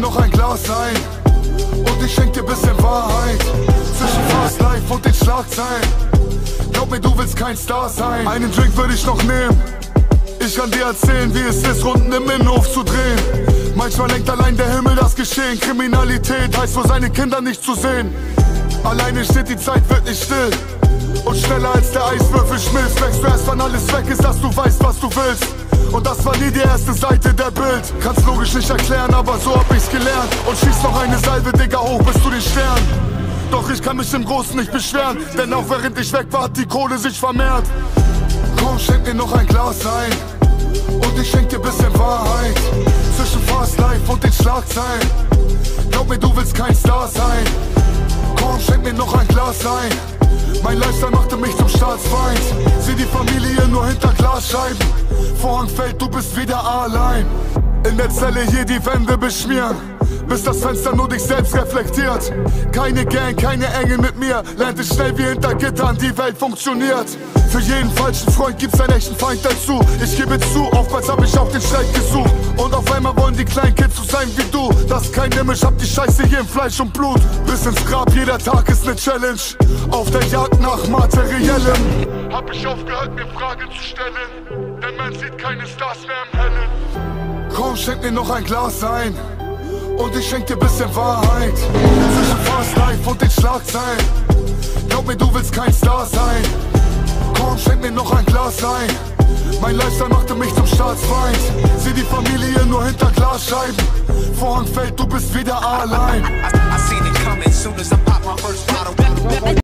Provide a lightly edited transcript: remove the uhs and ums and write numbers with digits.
noch ein Glas ein und ich schenk dir bisschen Wahrheit zwischen Fast Life und den Schlagzeilen. Glaub mir, du willst kein Star sein. Einen Drink würde ich noch nehmen. Ich kann dir erzählen, wie es ist, Runden im Innenhof zu drehen. Manchmal lenkt allein der Himmel das Geschehen. Kriminalität heißt für seine Kinder nicht zu sehen. Alleine steht die Zeit, wird nicht still. Und schneller als der Eiswürfel schmilzt, merkst du erst, wann alles weg ist, dass du weißt, was du willst. Und das war nie die erste Seite der Bild. Kann's logisch nicht erklären, aber so hab ich's gelernt. Und schieß noch eine Salve, Digga, hoch bis zu den Sternen. Doch ich kann mich im Großen nicht beschweren, denn auch während ich weg war, hat die Kohle sich vermehrt. Komm, schenk mir noch ein Glas ein und ich schenk dir bisschen Wahrheit zwischen Fast Life und den Schlagzeilen. Glaub mir, du willst kein Star sein. Komm, schenk mir noch ein Glas ein. Mein Lifestyle machte mich zum Staatsfeind. Sieh die Familie nur hinter Glasscheiben. Vorhang fällt, du bist wieder allein. In der Zelle hier die Wände beschmieren, bis das Fenster nur dich selbst reflektiert. Keine Gang, keine Engel mit mir. Lernte schnell wie hinter Gittern die Welt funktioniert. Für jeden falschen Freund gibt's einen echten Feind dazu. Ich gebe zu, oftmals hab ich auch den Streit gesucht. Und auf einmal wollen die kleinen Kids so sein wie du. Das ist kein Image, hab die Scheiße hier in Fleisch und Blut. Bis ins Grab, jeder Tag ist ne Challenge. Auf der Jagd nach Materiellem hab ich aufgehört, mir Fragen zu stellen, denn man sieht keine Stars mehr im Hellen. Komm, schenk mir noch ein Glas ein und ich schenk dir bisschen Wahrheit zwischen Fast Life und den Schlagzeilen. Glaub mir, du willst kein Star sein. Komm, schenk mir noch ein Glas ein. Mein Lifestyle machte mich zum Staatsfeind. Sieh die Familie nur hinter Glasscheiben. Vorhang fällt, du bist wieder allein. I seen it coming soon as I pop my first bottle.